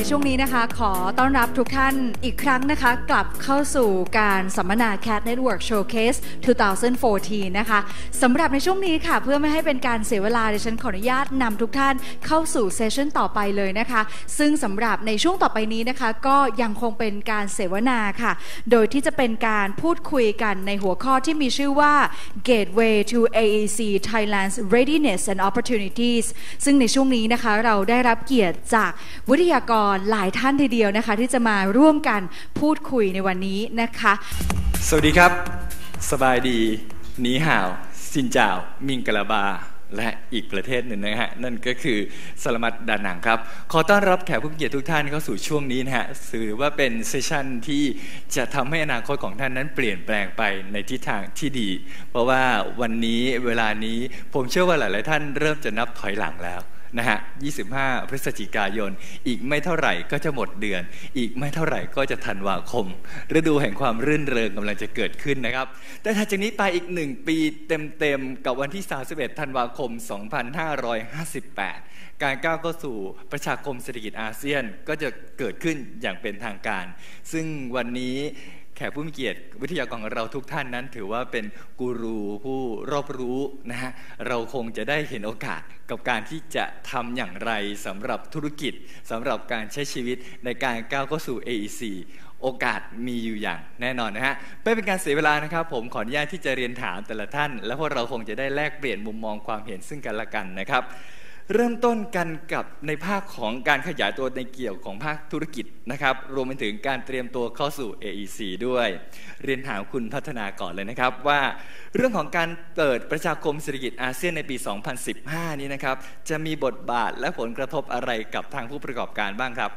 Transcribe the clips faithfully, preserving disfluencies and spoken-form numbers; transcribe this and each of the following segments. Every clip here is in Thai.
ช่วงนี้นะคะขอต้อนรับทุกท่านอีกครั้งนะคะกลับเข้าสู่การสัมมนา แคท Network Showcase สองพันสิบสี่นะคะสำหรับในช่วงนี้ค่ะเพื่อไม่ให้เป็นการเสียเวลาดิฉันขออนุญาตนำทุกท่านเข้าสู่เซสชั่นต่อไปเลยนะคะซึ่งสำหรับในช่วงต่อไปนี้นะคะก็ยังคงเป็นการเสวนาค่ะโดยที่จะเป็นการพูดคุยกันในหัวข้อที่มีชื่อว่า Gateway to เอ อี ซี Thailand's Readiness and Opportunities ซึ่งในช่วงนี้นะคะเราได้รับเกียรติจากวิทยากรหลายท่านทีเดียวนะคะที่จะมาร่วมกันพูดคุยในวันนี้นะคะสวัสดีครับสบายดีหนีห่าวซินเจ้ามิงกะลาบาและอีกประเทศหนึ่งนะฮะนั่นก็คือสลามัดดานังครับขอต้อนรับแขกผู้มีเกียรติทุกท่านเข้าสู่ช่วงนี้นะฮะถือว่าเป็นเซสชั่นที่จะทำให้อนาคตของท่านนั้นเปลี่ยนแปลงไปในทิศทางที่ดีเพราะว่าวันนี้เวลานี้ผมเชื่อว่าหลายๆท่านเริ่มจะนับถอยหลังแล้วนะฮะยี่สิบห้าพฤศจิกายนอีกไม่เท่าไหร่ก็จะหมดเดือนอีกไม่เท่าไหร่ก็จะธันวาคมฤดูแห่งความรื่นเริงกำลังจะเกิดขึ้นนะครับแต่ถัดจากนี้ไปอีกหนึ่งปีเต็มๆกับวันที่สามสิบเอ็ดธันวาคมสองพันห้าร้อยห้าสิบแปดการก้าวเข้าสู่ประชาคมเศรษฐกิจอาเซียนก็จะเกิดขึ้นอย่างเป็นทางการซึ่งวันนี้แขกผู้มีเกียรติวิทยากรของเราทุกท่านนั้นถือว่าเป็นกูรูผู้รอบรู้นะฮะเราคงจะได้เห็นโอกาสกับการที่จะทำอย่างไรสำหรับธุรกิจสำหรับการใช้ชีวิตในการก้าวเข้าสู่ เอ อี ซี โอกาสมีอยู่อย่างแน่นอนนะฮะไม่เป็นการเสียเวลานะครับผมขออนุญาตที่จะเรียนถามแต่ละท่านแล้วพวกเราคงจะได้แลกเปลี่ยนมุมมองความเห็นซึ่งกันและกันนะครับเริ่มต้นกันกับในภาคของการขยายตัวในเกี่ยวของภาคธุรกิจนะครับรวมไปถึงการเตรียมตัวเข้าสู่ เอ อี ซี ด้วยเรียนถามคุณพัฒนาก่อนเลยนะครับว่าเรื่องของการเปิดประชาคมเศรษฐกิจอาเซียนในปีสองพันสิบห้านี้นะครับจะมีบทบาทและผลกระทบอะไรกับทางผู้ประกอบการบ้างครับ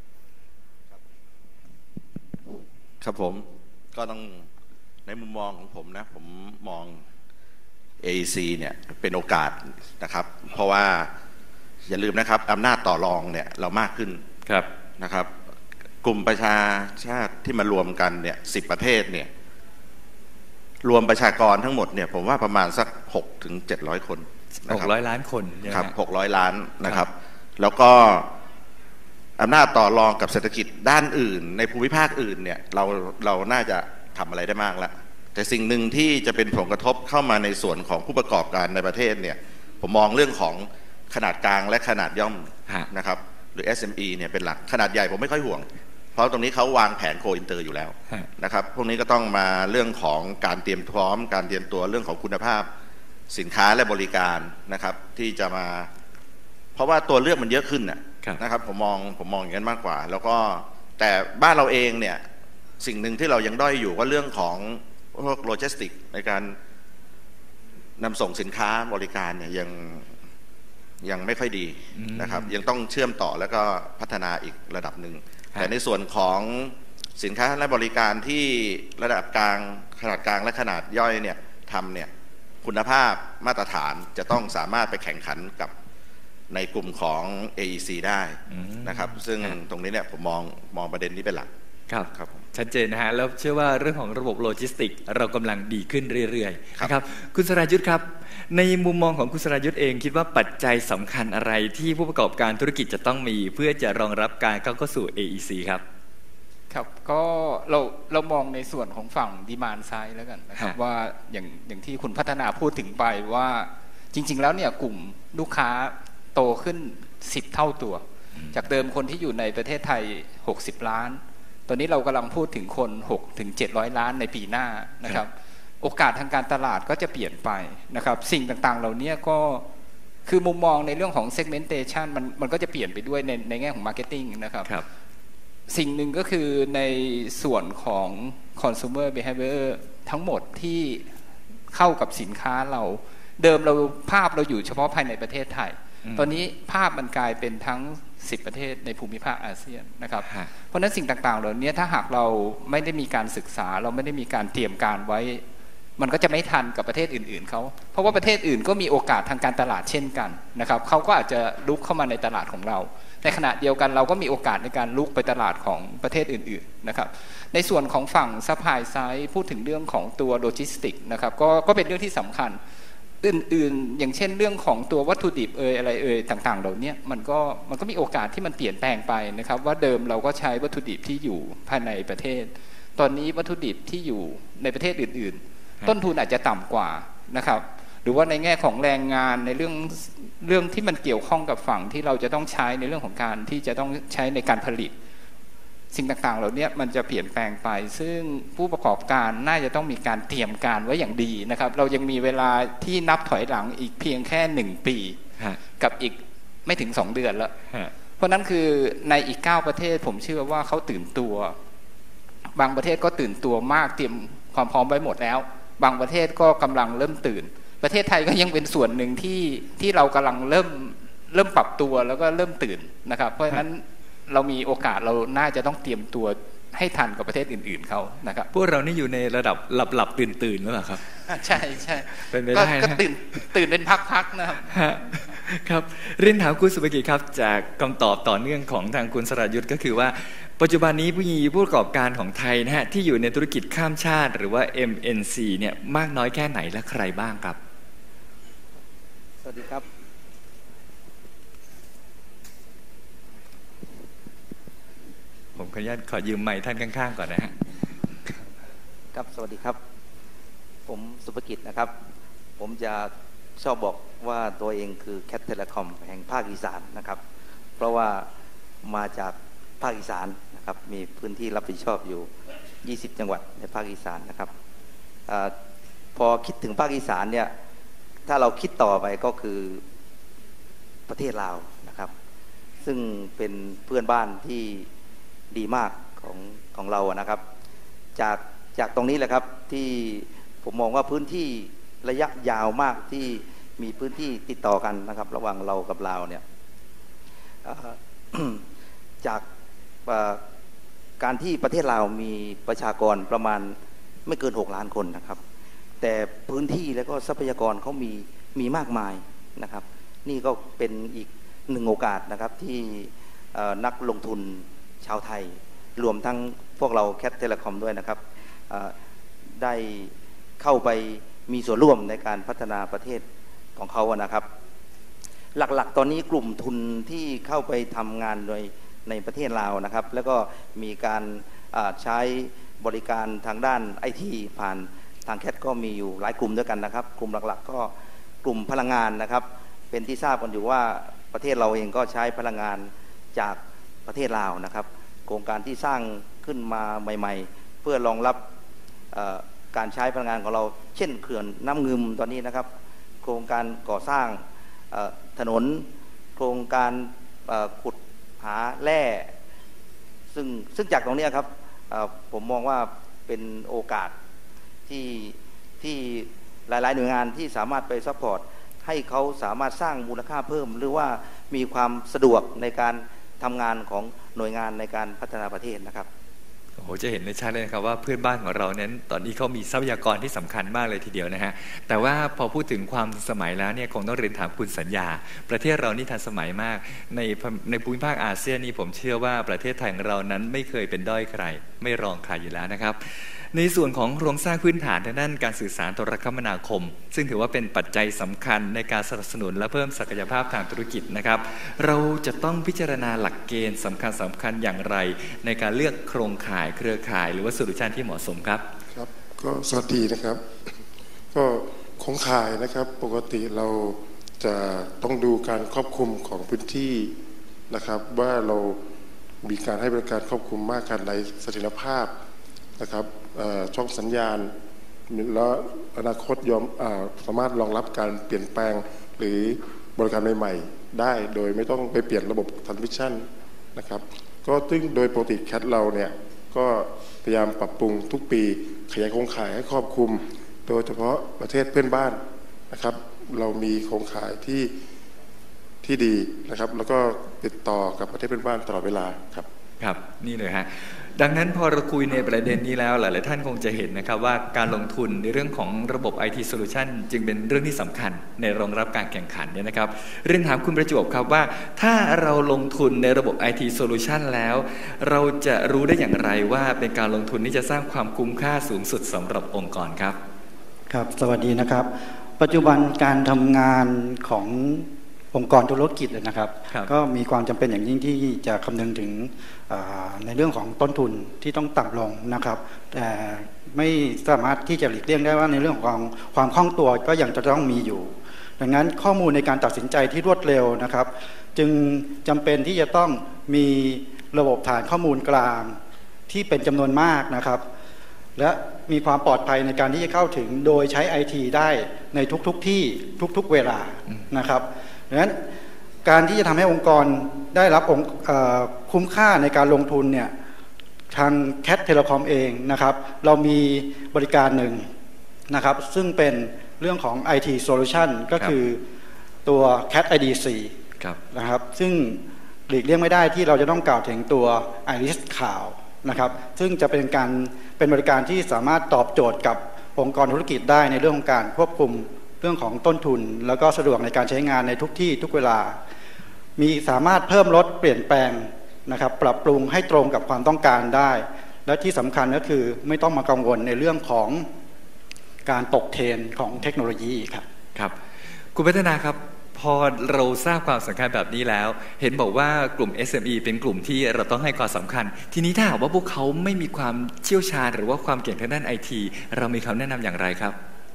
ครับผมก็ต้องในมุมมองของผมนะผมมอง เอ อี ซี เนี่ยเป็นโอกาสนะครับเพราะว่าอย่าลืมนะครับอำนาจต่อรองเนี่ยเรามากขึ้นครับนะครับกลุ่มประชาชาติที่มารวมกันเนี่ยสิบประเทศเนี่ยรวมประชากรทั้งหมดเนี่ยผมว่าประมาณสักหกถึงเจ็ดร้อยคนหกร้อยล้านคนครับหกร้อยล้านนะครับแล้วก็อำนาจต่อรองกับเศรษฐกิจด้านอื่นในภูมิภาคอื่นเนี่ยเราเราน่าจะทำอะไรได้มากแล้วแต่สิ่งหนึ่งที่จะเป็นผลกระทบเข้ามาในส่วนของผู้ประกอบการในประเทศเนี่ยผมมองเรื่องของขนาดกลางและขนาดย่อมนะครับหรือ เอส เอ็ม อี เนี่ยเป็นหลักขนาดใหญ่ผมไม่ค่อยห่วงเพราะตรงนี้เขาวางแผนโกอินเตอร์อยู่แล้วนะครับพวกนี้ก็ต้องมาเรื่องของการเตรียมพร้อมการเตรียมตัวเรื่องของคุณภาพสินค้าและบริการนะครับที่จะมาเพราะว่าตัวเลือกมันเยอะขึ้นนะครับผมมองผมมองอย่างนั้นมากกว่าแล้วก็แต่บ้านเราเองเนี่ยสิ่งหนึ่งที่เรายังด้อยอยู่ก็เรื่องของพวกโลจิสติกในการนำส่งสินค้าบริการเนี่ยยังยังไม่ค่อยดีนะครับยังต้องเชื่อมต่อแล้วก็พัฒนาอีกระดับหนึ่งแต่ในส่วนของสินค้าและบริการที่ระดับกลางขนาดกลางและขนาดย่อยเนี่ยทำเนี่ยคุณภาพมาตรฐานจะต้องสามารถไปแข่งขันกับในกลุ่มของ เอ อี ซี ได้นะครับซึ่งตรงนี้เนี่ยผมมองมองประเด็นนี้เป็นหลักครับครับชัดเจนนะฮะแล้วเชื่อว่าเรื่องของระบบโลจิสติกเรากำลังดีขึ้นเรื่อยๆนะครับคุณสรายุทธครับในมุมมองของคุณสรายุทธเองคิดว่าปัจจัยสำคัญอะไรที่ผู้ประกอบการธุรกิจจะต้องมีเพื่อจะรองรับการเข้าสู่ เอ อี ซี ครับครับก็เราเรามองในส่วนของฝั่ง demand side แล้วกันนะครับว่าอย่างอย่างที่คุณพัฒนาพูดถึงไปว่าจริงๆแล้วเนี่ยกลุ่มลูกค้าโตขึ้นสิบเท่าตัวจากเดิมคนที่อยู่ในประเทศไทยหกสิบล้านตอนนี้เรากำลังพูดถึงคนหกถึงเจ็ดร้อยล้านในปีหน้านะครับโอกาสทางการตลาดก็จะเปลี่ยนไปนะครับสิ่งต่างๆเหล่านี้ก็คือมุมมองในเรื่องของ segmentation มันมันก็จะเปลี่ยนไปด้วยในในแง่ของ marketing นะครับสิ่งหนึ่งก็คือในส่วนของ consumer behavior ทั้งหมดที่เข้ากับสินค้าเราเดิมเราภาพเราอยู่เฉพาะภายในประเทศไทยตอนนี้ภาพมันกลายเป็นทั้งสิบประเทศในภูมิภาคอาเซียนนะครับเพราะฉะนั้นสิ่งต่างๆเหล่านี้ถ้าหากเราไม่ได้มีการศึกษาเราไม่ได้มีการเตรียมการไว้มันก็จะไม่ทันกับประเทศอื่นๆเขาเพราะว่าประเทศอื่นก็มีโอกาสทางการตลาดเช่นกันนะครับเขาก็อาจจะลุกเข้ามาในตลาดของเราในขณะเดียวกันเราก็มีโอกาสในการลุกไปตลาดของประเทศอื่นๆนะครับในส่วนของฝั่งซัพพลายไซด์พูดถึงเรื่องของตัวโลจิสติกนะครับก็ก็เป็นเรื่องที่สำคัญอื่นๆอย่างเช่นเรื่องของตัววัตถุดิบเอ่ยอะไรเอ่ยต่างๆเหล่านี้มันก็มันก็มีโอกาสที่มันเปลี่ยนแปลงไปนะครับว่าเดิมเราก็ใช้วัตถุดิบที่อยู่ภายในประเทศตอนนี้วัตถุดิบที่อยู่ในประเทศอื่นๆต้นทุนอาจจะต่ำกว่านะครับหรือว่าในแง่ของแรงงานในเรื่องเรื่องที่มันเกี่ยวข้องกับฝั่งที่เราจะต้องใช้ในเรื่องของการที่จะต้องใช้ในการผลิตสิ่งต่างๆเหล่านี้มันจะเปลี่ยนแปลงไปซึ่งผู้ประกอบการน่าจะต้องมีการเตรียมการไว้อย่างดีนะครับเรายังมีเวลาที่นับถอยหลังอีกเพียงแค่หนึ่งปีกับอีกไม่ถึงสองเดือนแล้วเพราะนั้นคือในอีกเก้าประเทศผมเชื่อว่าเขาตื่นตัวบางประเทศก็ตื่นตัวมากเตรียมความพร้อมไว้หมดแล้วบางประเทศก็กำลังเริ่มตื่นประเทศไทยก็ยังเป็นส่วนหนึ่งที่ที่เรากำลังเริ่มเริ่มปรับตัวแล้วก็เริ่มตื่นนะครับเพราะฉะนั้นเรามีโอกาสเราน่าจะต้องเตรียมตัวให้ทันกับประเทศอื่นๆเขานะครับพวกเรานี่อยู่ในระดับหลับหลับตื่นตื่นแล้วเหรอครับใช่ใช่เป็นไปได้นะก็ตื่นตื่นเป็นพักๆนะครับครับเรียนถามคุณสุภกิจครับจากคำตอบต่อเนื่องของทางคุณสรายุทธก็คือว่าปัจจุบันนี้ผู้มีผู้ประกอบการของไทยนะฮะที่อยู่ในธุรกิจข้ามชาติหรือว่า เอ็ม เอ็น ซี เนี่ยมากน้อยแค่ไหนและใครบ้างครับสวัสดีครับผมขออนุญาตขอยืมไมค์ท่านข้างๆก่อนนะฮะครับสวัสดีครับผมสุภกิจนะครับผมจะชอบบอกว่าตัวเองคือแคทเทเลคอมแห่งภาคอีสานนะครับเพราะว่ามาจากภาคอีสานนะครับมีพื้นที่รับผิดชอบอยู่ยี่สิบจังหวัดในภาคอีสานนะครับอพอคิดถึงภาคอีสานเนี่ยถ้าเราคิดต่อไปก็คือประเทศลาวนะครับซึ่งเป็นเพื่อนบ้านที่ดีมากของของเรานะครับจากจากตรงนี้แหละครับที่ผมมองว่าพื้นที่ระยะยาวมากที่มีพื้นที่ติดต่อกันนะครับระหว่างเรากับลาวเนี่ย จากการที่ประเทศลาวมีประชากรประมาณไม่เกินหกล้านคนนะครับแต่พื้นที่และก็ทรัพยากรเขามีมีมากมายนะครับนี่ก็เป็นอีกหนึ่งโอกาสนะครับที่นักลงทุนชาวไทยรวมทั้งพวกเราแคทเทเลคอมด้วยนะครับได้เข้าไปมีส่วนร่วมในการพัฒนาประเทศของเขานะครับหลักๆตอนนี้กลุ่มทุนที่เข้าไปทำงานโดยในประเทศลาวนะครับแล้วก็มีการใช้บริการทางด้าน ไอ ที ผ่านทางแคทก็มีอยู่หลายกลุ่มด้วยกันนะครับกลุ่มหลักๆก็กลุ่มพลังงานนะครับเป็นที่ทราบกันอยู่ว่าประเทศเราเองก็ใช้พลังงานจากประเทศลาวนะครับโครงการที่สร้างขึ้นมาใหม่ๆเพื่อรองรับการใช้พลังงานของเราเช่นเขื่อนน้ำงึมตอนนี้นะครับโครงการก่อสร้างถนนโครงการขุดหาแร่ซึ่งซึ่งจากตรงนี้ครับผมมองว่าเป็นโอกาสที่ที่หลายๆหน่วยงานที่สามารถไปซัพพอร์ตให้เขาสามารถสร้างมูลค่าเพิ่มหรือว่ามีความสะดวกในการทำงานของหน่วยงานในการพัฒนาประเทศนะครับโอ้โหจะเห็นได้ชัดเลยนะครับว่าเพื่อนบ้านของเรานั้นตอนนี้เขามีทรัพยากรที่สำคัญมากเลยทีเดียวนะฮะแต่ว่าพอพูดถึงความสมัยแล้วเนี่ยคงต้องเรียนถามคุณสัญญาประเทศเรานี่ทันสมัยมากในในภูมิภาคอาเซียนนี่ผมเชื่อว่าประเทศไทยของเรานั้นไม่เคยเป็นด้อยใครไม่รองใครอยู่แล้วนะครับในส่วนของโครงสร้างพื้นฐานทางด้านการสื่อสารโทรคมนาคมซึ่งถือว่าเป็นปัจจัยสำคัญในการสนับสนุนและเพิ่มศักยภาพทางธุรกิจนะครับเราจะต้องพิจารณาหลักเกณฑ์สำคัญสำคัญอย่างไรในการเลือกโครงข่ายเครือข่ายหรือว่าโซลูชันที่เหมาะสมครับครับก็สวัสดีนะครับก็โครงข่ายนะครับปกติเราจะต้องดูการครอบคลุมของพื้นที่นะครับว่าเรามีการให้บริการครอบคลุมมากขนาดไหนเสถียรภาพนะครับช่องสัญญาณแล้วอนาคตยอมสามารถรองรับการเปลี่ยนแปลงหรือบริการใหม่ๆได้โดยไม่ต้องไปเปลี่ยนระบบทรานสมิชชั่นนะครับก็ซึ่งโดยปกติแคทเราเนี่ยก็พยายามปรับปรุงทุกปีขยายโครงข่ายให้ครอบคลุมโดยเฉพาะประเทศเพื่อนบ้านนะครับเรามีโครงข่ายที่ที่ดีนะครับแล้วก็ติดต่อกับประเทศเพื่อนบ้านตลอดเวลาครับครับนี่เลยฮะดังนั้นพอเราคุยในประเด็นนี้แล้วหลายๆท่านคงจะเห็นนะครับว่าการลงทุนในเรื่องของระบบ ไอ ที Solution จึงเป็นเรื่องที่สำคัญในรองรับการแข่งขันเนี่ยนะครับเรียนถามคุณประจวบครับว่าถ้าเราลงทุนในระบบ ไอ ที Solution แล้วเราจะรู้ได้อย่างไรว่าเป็นการลงทุนที่จะสร้างความคุ้มค่าสูงสุดสำหรับองค์กรครับครับสวัสดีนะครับปัจจุบันการทำงานขององค์กรธุรกิจเลยนะครับก็มีความจำเป็นอย่างยิ่งที่จะคำนึงถึงในเรื่องของต้นทุนที่ต้องต่ำลงนะครับแต่ไม่สามารถที่จะหลีกเลี่ยงได้ว่าในเรื่องของความความคล่องตัวก็ยังจะต้องมีอยู่ดังนั้นข้อมูลในการตัดสินใจที่รวดเร็วนะครับจึงจำเป็นที่จะต้องมีระบบฐานข้อมูลกลางที่เป็นจำนวนมากนะครับและมีความปลอดภัยในการที่จะเข้าถึงโดยใช้ ไอ ที ได้ในทุกๆที่ทุกๆเวลานะครับดังนั้นการที่จะทำให้องค์กรได้รับองค์คุ้มค่าในการลงทุนเนี่ยทาง แคท Telecom เองนะครับเรามีบริการหนึ่งนะครับซึ่งเป็นเรื่องของ ไอ ที Solution ก็คือตัว แคท ไอ ดี โฟร์ นะครับซึ่งหลีกเลี่ยงไม่ได้ที่เราจะต้องกล่าวถึงตัว Iris ข่าวนะครับซึ่งจะเป็นการเป็นบริการที่สามารถตอบโจทย์กับองค์กรธุรกิจได้ในเรื่องของการควบคุมเรื่องของต้นทุนแล้วก็สะดวกในการใช้งานในทุกที่ทุกเวลามีสามารถเพิ่มลดเปลี่ยนแปลงนะครับปรับปรุงให้ตรงกับความต้องการได้และที่สำคัญก็คือไม่ต้องมากังวลในเรื่องของการตกเทรนของเทคโนโลยีครับครับคุณพัฒนาครับพอเราทราบความสำคัญแบบนี้แล้วเห็นบอกว่ากลุ่ม เอส เอ็ม อี เป็นกลุ่มที่เราต้องให้ความสำคัญทีนี้ถ้าหากว่าพวกเขาไม่มีความเชี่ยวชาญหรือว่าความเก่งทางด้าน ไอ ที เรามีคำแนะนำอย่างไรครับ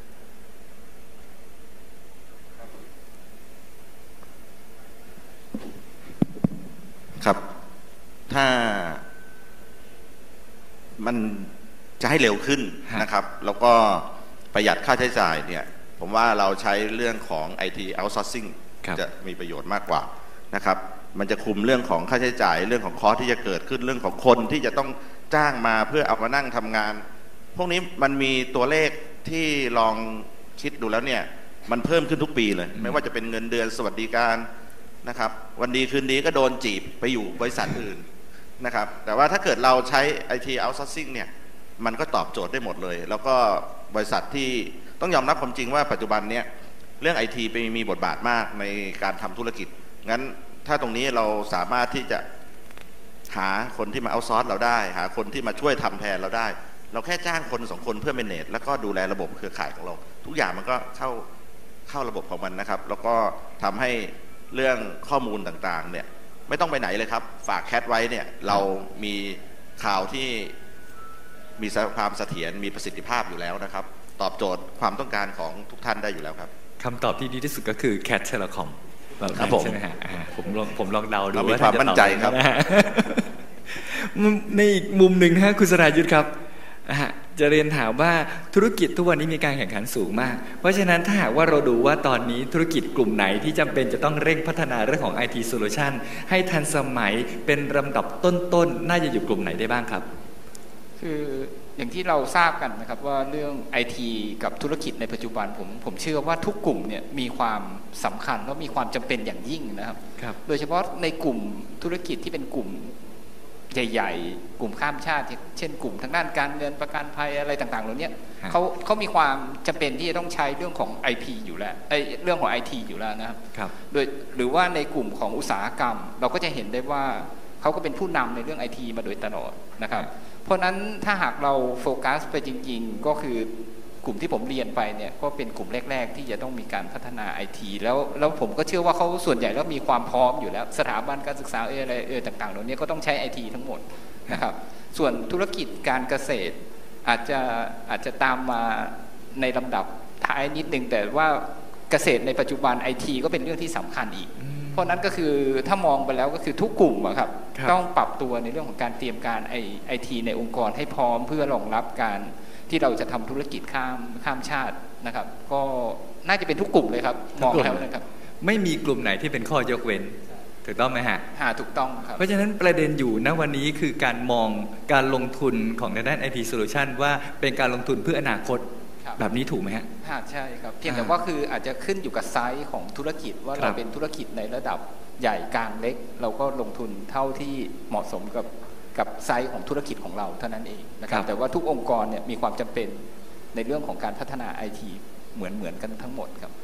ครับถ้ามันจะให้เร็วขึ้นนะครับแล้วก็ประหยัดค่าใช้จ่ายเนี่ยผมว่าเราใช้เรื่องของ ไอ ที outsourcing จะมีประโยชน์มากกว่านะครับมันจะคุมเรื่องของค่าใช้จ่ายเรื่องของคอสที่จะเกิดขึ้นเรื่องของคนที่จะต้องจ้างมาเพื่อเอามานั่งทำงานพวกนี้มันมีตัวเลขที่ลองคิดดูแล้วเนี่ยมันเพิ่มขึ้นทุกปีเลยไม่ว่าจะเป็นเงินเดือนสวัสดิการนะครับวันดีคืนดีก็โดนจีบไปอยู่บริษัทอื่นนะครับแต่ว่าถ้าเกิดเราใช้ ไอ ที outsourcing เนี่ยมันก็ตอบโจทย์ได้หมดเลยแล้วก็บริษัทที่ต้องยอมรับความจริงว่าปัจจุบันเนี่ยเรื่อง ไอ ที ไปมีบทบาทมากในการทำธุรกิจงั้นถ้าตรงนี้เราสามารถที่จะหาคนที่มาเอาซอร์สเราได้หาคนที่มาช่วยทำแทนเราได้เราแค่จ้างคนสองคนเพื่อเมเนจแล้วก็ดูแลระบบเครือข่ายของเราทุกอย่างมันก็เข้าเข้าระบบของมันนะครับแล้วก็ทำให้เรื่องข้อมูลต่างๆเนี่ยไม่ต้องไปไหนเลยครับฝากแคทไว้เนี่ยเรามีข่าวที่มีความเสถียรมีประสิทธิภาพอยู่แล้วนะครับตอบโจทย์ความต้องการของทุกท่านได้อยู่แล้วครับคำตอบที่ดีที่สุดก็คือ แคท Telecom ครับผมใช่ไหมฮะผมลองผมลองเดาดูว่าความมั่นใจครับในอีกมุมหนึ่งนะคุณสรายุทธครับจะเรียนถามว่าธุรกิจทุกวันนี้มีการแข่งขันสูงมากเพราะฉะนั้นถ้าหากว่าเราดูว่าตอนนี้ธุรกิจกลุ่มไหนที่จำเป็นจะต้องเร่งพัฒนาเรื่องของ ไอ ที Solution ให้ทันสมัยเป็นลำดับต้นๆน่าจะอยู่กลุ่มไหนได้บ้างครับคืออย่างที่เราทราบกันนะครับว่าเรื่อง ไอ ที กับธุรกิจในปัจจุบันผมผมเชื่อว่าทุกกลุ่มเนี่ยมีความสำคัญและมีความจำเป็นอย่างยิ่งนะครับโดยเฉพาะในกลุ่มธุรกิจที่เป็นกลุ่มใหญ่ๆกลุ่มข้ามชาติเช่นกลุ่มทางด้านการเงินประกันภัยอะไรต่างๆเหล่านี้เขาเขามีความจำเป็นที่จะต้องใช้เรื่องของ ไอ พี อยู่แล้วไอ้เรื่องของ ไอ ที อยู่แล้วนะครับโดยหรือว่าในกลุ่มของอุตสาหกรรมเราก็จะเห็นได้ว่าเขาก็เป็นผู้นำในเรื่อง ไอ ที มาโดยตลอดนะครับเพราะนั้นถ้าหากเราโฟกัสไปจริงๆก็คือกลุ่มที่ผมเรียนไปเนี่ยก็เป็นกลุ่มแรกๆที่จะต้องมีการพัฒนา ไอ ที แล้วแล้วผมก็เชื่อว่าเขาส่วนใหญ่แล้วมีความพร้อมอยู่แล้วสถาบันการศึกษาเอออะไรเออต่างๆเหล่านี้ก็ต้องใช้ ไอ ที ทั้งหมดนะครับส่วนธุรกิจการเกษตรอาจจะอาจจะตามมาในลำดับท้ายนิดนึงแต่ว่าเกษตรในปัจจุบัน ไอ ที ก็เป็นเรื่องที่สำคัญอีกเพราะนั้นก็คือถ้ามองไปแล้วก็คือทุกกลุ่มอะครับต้องปรับตัวในเรื่องของการเตรียมการไอไอทีในองค์กรให้พร้อมเพื่อรองรับการที่เราจะทำธุรกิจข้ามข้ามชาตินะครับก็น่าจะเป็นทุกกลุ่มเลยครับมองแล้วนะครับไม่มีกลุ่มไหนที่เป็นข้อยกเว้นถูกต้องไหมฮะฮะถูกต้องครับเพราะฉะนั้นประเด็นอยู่ณวันนี้คือการมองการลงทุนของในด้าน ไอ ที Solution ว่าเป็นการลงทุนเพื่ออนาคตแบบนี้ถูกไหมฮะใช่ครับเพียงแต่ว่าคืออาจจะขึ้นอยู่กับไซส์ของธุรกิจว่าเราเป็นธุรกิจในระดับใหญ่กลางเล็กเราก็ลงทุนเท่าที่เหมาะสมกับกับไซส์ของธุรกิจของเราเท่านั้นเองนะครับแต่ว่าทุกองค์กรเนี่ยมีความจำเป็นในเรื่องของการพัฒนา ไอ ที เหมือนเหมือนกันทั้งหมดครับ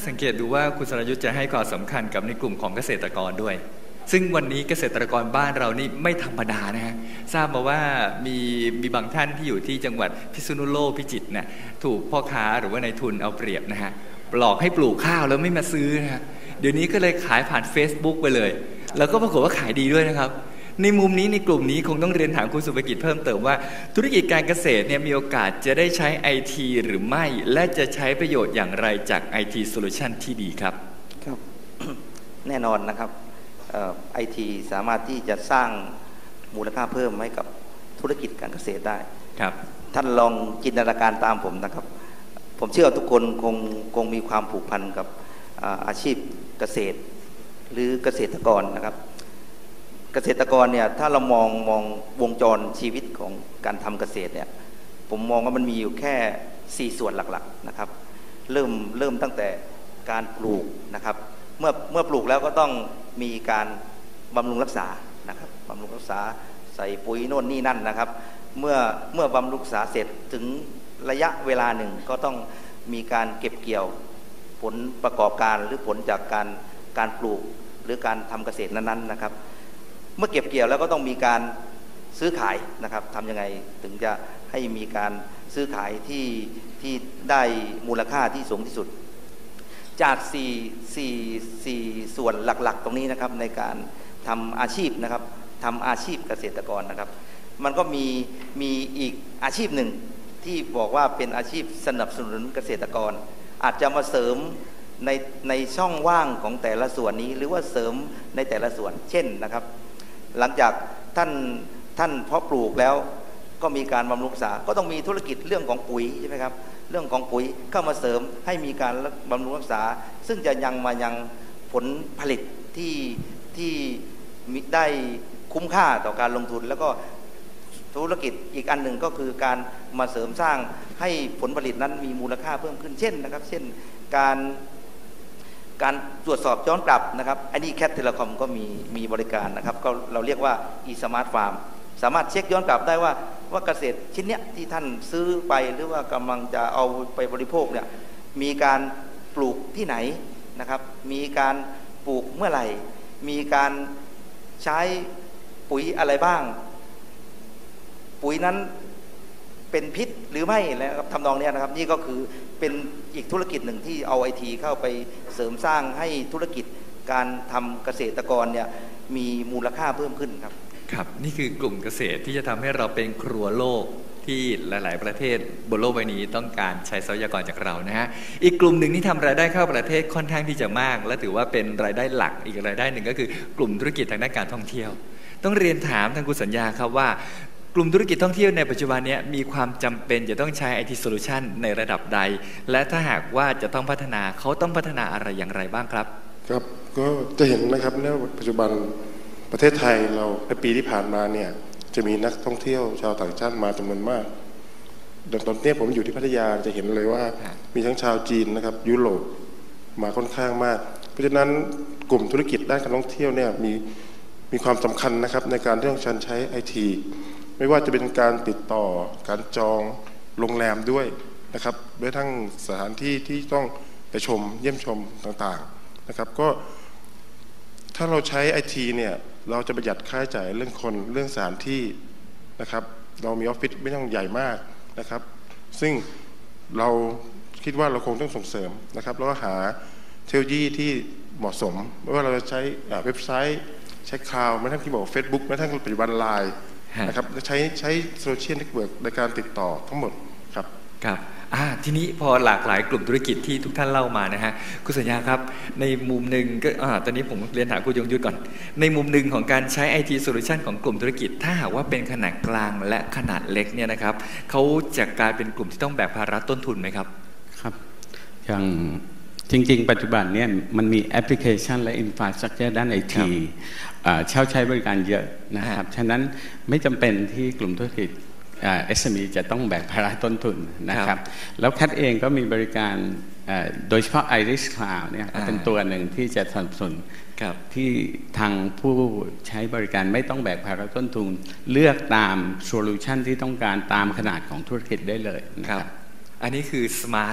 สังเกตดูว่าคุณสรยุทธ์จะให้ความสำคัญกับในกลุ่มของเกษตรกรด้วยซึ่งวันนี้เกษตรกรบ้านเรานี่ไม่ธรรมดานะฮะทราบมาว่ามีมีบางท่านที่อยู่ที่จังหวัดพิษณุโลกพิจิตรเนี่ยถูกพ่อค้าหรือว่านายทุนเอาเปรียบนะฮะหลอกให้ปลูกข้าวแล้วไม่มาซื้อนะฮะเดี๋ยวนี้ก็เลยขายผ่าน Facebook ไปเลยแล้วก็ปรากฏว่าขายดีด้วยนะครับในมุมนี้ในกลุ่มนี้คงต้องเรียนถามคุณสุภกิจเพิ่มเติมว่าธุรกิจการเกษตรเนี่ยมีโอกาสจะได้ใช้ ไอ ที หรือไม่และจะใช้ประโยชน์อย่างไรจาก ไอ ที Solution ที่ดีครับครับ แน่นอนนะครับไอทีสามารถที่จะสร้างมูลค่าเพิ่มให้กับธุรกิจการเกษตรได้ครับท่านลองจินตนาการตามผมนะครับผมเชื่อทุกคนคงคงมีความผูกพันกับอาชีพเกษตรหรือเกษตรกรนะครับเกษตรกรเนี่ยถ้าเรามองมองวงจรชีวิตของการทำเกษตรเนี่ยผมมองว่ามันมีอยู่แค่สี่ส่วนหลักๆนะครับเริ่มเริ่มตั้งแต่การปลูกนะครับเมื่อเมื่อปลูกแล้วก็ต้องมีการบำรุงรักษานะครับบำรุงรักษาใส่ปุ๋ยโน่นนี่นั่นนะครับเมื่อเมื่อบำรุงรักษาเสร็จถึงระยะเวลาหนึ่งก็ต้องมีการเก็บเกี่ยวผลประกอบการหรือผลจากการการปลูกหรือการทำเกษตรนั้นๆนะครับเมื่อเก็บเกี่ยวแล้วก็ต้องมีการซื้อขายนะครับทำยังไงถึงจะให้มีการซื้อขายที่ที่ได้มูลค่าที่สูงที่สุดจากสี่สี่สี่ส่วนหลักๆตรงนี้นะครับในการทำอาชีพนะครับทำอาชีพเกษตรกรนะครับมันก็มีมีอีกอาชีพหนึ่งที่บอกว่าเป็นอาชีพสนับสนุนเกษตรกรอาจจะมาเสริมในในช่องว่างของแต่ละส่วนนี้หรือว่าเสริมในแต่ละส่วนเช่นนะครับหลังจากท่านท่านเพาะปลูกแล้วก็มีการบำรุงรักษาก็ต้องมีธุรกิจเรื่องของปุ๋ยใช่ไหมครับเรื่องของปุ๋ยเข้ามาเสริมให้มีการบำรุงรักษาซึ่งจะยังมายังผลผลิตที่ที่ได้คุ้มค่าต่อการลงทุนแล้วก็ธุรกิจอีกอันหนึ่งก็คือการมาเสริมสร้างให้ผลผลิตนั้นมีมูลค่าเพิ่มขึ้นเช่นนะครับเช่นการการตรวจสอบย้อนกลับนะครับอันนี้แคทเทเลคอมก็มีมีบริการนะครับก็เราเรียกว่า e-smart farm สามารถเช็คย้อนกลับได้ว่าว่าเกษตรชิ้นเนี้ยที่ท่านซื้อไปหรือว่ากำลังจะเอาไปบริโภคเนี่ยมีการปลูกที่ไหนนะครับมีการปลูกเมื่อไหร่มีการใช้ปุ๋ยอะไรบ้างปุ๋ยนั้นเป็นพิษหรือไม่นะครับทำนองนี้นะครับนี่ก็คือเป็นอีกธุรกิจหนึ่งที่เอาไอทีเข้าไปเสริมสร้างให้ธุรกิจการทำเกษตรกรเนี่ยมีมูลค่าเพิ่มขึ้นครับครับนี่คือกลุ่มเกษตรที่จะทำให้เราเป็นครัวโลกที่หลายๆประเทศบนโลกใบนี้ต้องการใช้ทรัพยากรจากเรานะฮะอีกกลุ่มหนึ่งที่ทำรายได้เข้าประเทศค่อนข้างที่จะมากและถือว่าเป็นรายได้หลักอีกรายได้หนึ่งก็คือกลุ่มธุรกิจทางด้านการท่องเที่ยวต้องเรียนถามทางคุณสัญญาครับว่ากลุ่มธุรกิจท่องเที่ยวในปัจจุบันนี้มีความจำเป็นจะต้องใช้ ไอ ที Solution ในระดับใดและถ้าหากว่าจะต้องพัฒนาเขาต้องพัฒนาอะไรอย่างไรบ้างครับครับก็จะเห็นนะครับในปัจจุบันประเทศไทยเราในปีที่ผ่านมาเนี่ยจะมีนักท่องเที่ยวชาวต่างชาติมาจำนวนมากตอนนี้ผมอยู่ที่พัทยาจะเห็นเลยว่ามีทั้งชาวจีนนะครับยุโรปมาค่อนข้างมากเพราะฉะนั้นกลุ่มธุรกิจด้านการท่องเที่ยวเนี่ยมีมีความสำคัญนะครับในการเรื่องการใช้ ไอ ทีไม่ว่าจะเป็นการติดต่อการจองโรงแรมด้วยนะครับด้วยทั้งสถานที่ที่ต้องไปชมเยี่ยมชมต่างๆนะครับก็ถ้าเราใช้ ไอ ทีเนี่ยเราจะประหยัดค่าใช้จ่ายเรื่องคนเรื่องสถานที่นะครับเรามีออฟฟิศไม่ต้องใหญ่มากนะครับซึ่งเราคิดว่าเราคงต้องส่งเสริมนะครับแล้วก็หาเทคโนโลยีที่เหมาะสมไม่ว่าเราจะใช้เว็บไซต์ใช้คลาวด์แม้ทั้งที่บอก Facebook แม้ทั้งปัจจุบันไลน์นะครับใช้ใช้โซเชียลเน็ตเวิร์กในการติดต่อทั้งหมดครับครับอ่าทีนี้พอหลากหลายกลุ่มธุรกิจที่ทุกท่านเล่ามานะฮะคุณสัญญาครับในมุมหนึ่งก็อ่าตอนนี้ผมเรียนถามคุณยงยุทธก่อนในมุมหนึ่งของการใช้ ไอ ที Solution ของกลุ่มธุรกิจถ้าหากว่าเป็นขนาดกลางและขนาดเล็กเนี่ยนะครับเขาจะกลายเป็นกลุ่มที่ต้องแบกภาระต้นทุนไหมครับครับอย่างจริงๆปัจจุบันเนี่ยมันมีแอปพลิเคชันและอินฟราสตรัคเจอร์ด้าน ไอ ที เช่าใช้บริการเยอะนะครับฉะนั้นไม่จำเป็นที่กลุ่มธุรกิจ เอส เอ็ม อี จะต้องแบกภาระต้นทุนนะครับแล้วแคทเองก็มีบริการโดยเฉพาะ Iris Cloud เนี่ยเป็นตัวหนึ่งที่จะสนับสนุนที่ทางผู้ใช้บริการไม่ต้องแบกภาระต้นทุนเลือกตามโซลูชันที่ต้องการตามขนาดของธุรกิจได้เลยนะครับอันนี้คือ Smart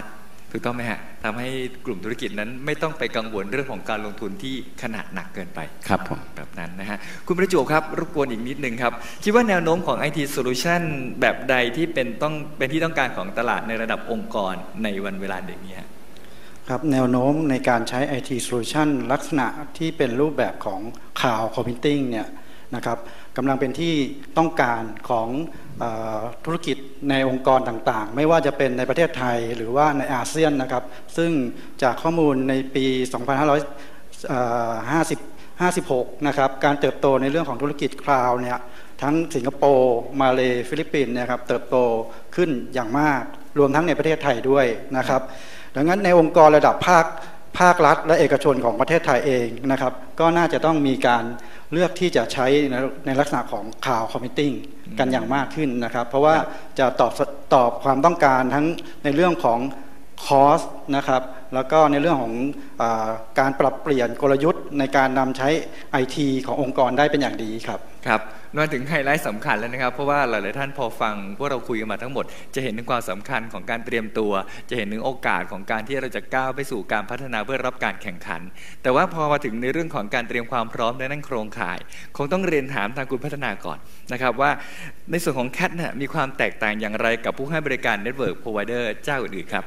ถูกต้องไหมฮะทำให้กลุ่มธุรกิจนั้นไม่ต้องไปกังวลเรื่องของการลงทุนที่ขนาดหนักเกินไปครับผมแบบนั้นนะฮะคุณประจวบครับรบกวนอีกนิดนึงครับคิดว่าแนวโน้มของ ไอ ที Solution แบบใดที่เป็นต้องเป็นที่ต้องการของตลาดในระดับองค์กรในวันเวลาเด็กนี้ครับแนวโน้มในการใช้ ไอ ที Solution ลักษณะที่เป็นรูปแบบของ Cloud Computing เนี่ยนะครับกำลังเป็นที่ต้องการของเอ่อธุรกิจในองค์กรต่างๆไม่ว่าจะเป็นในประเทศไทยหรือว่าในอาเซียนนะครับซึ่งจากข้อมูลในปี สองพันห้าร้อยห้าสิบหก นะครับการเติบโตในเรื่องของธุรกิจคลาวด์เนี่ยทั้งสิงคโปร์มาเลฟิลิปปินส์เนี่ยครับเติบโตขึ้นอย่างมากรวมทั้งในประเทศไทยด้วยนะครับดังนั้นในองค์กรระดับภาคภาครัฐและเอกชนของประเทศไทยเองนะครับก็น่าจะต้องมีการเลือกที่จะใช้ในลักษณะของ Cloud Computing กันอย่างมากขึ้นนะครับเพราะว่าจะตอบตอบความต้องการทั้งในเรื่องของคอสนะครับแล้วก็ในเรื่องของอการปรับเปลี่ยนกลยุทธ์ในการนำใช้ ไอ ที ขององค์กรได้เป็นอย่างดีครับครับมาถึงไฮไลท์สำคัญแล้วนะครับเพราะว่าหลายๆท่านพอฟังพวกเราคุยกันมาทั้งหมดจะเห็นถึงความสำคัญของการเตรียมตัวจะเห็นถึงโอกาสของการที่เราจะก้าวไปสู่การพัฒนาเพื่อรับการแข่งขันแต่ว่าพอมาถึงในเรื่องของการเตรียมความพร้อมในด้านโครงข่ายคงต้องเรียนถามทางคุณพัฒนาก่อนนะครับว่าในส่วนของ แคท เนี่ยมีความแตกต่างอย่างไรกับผู้ให้บริการ Network Provider เจ้าอื่นๆครับ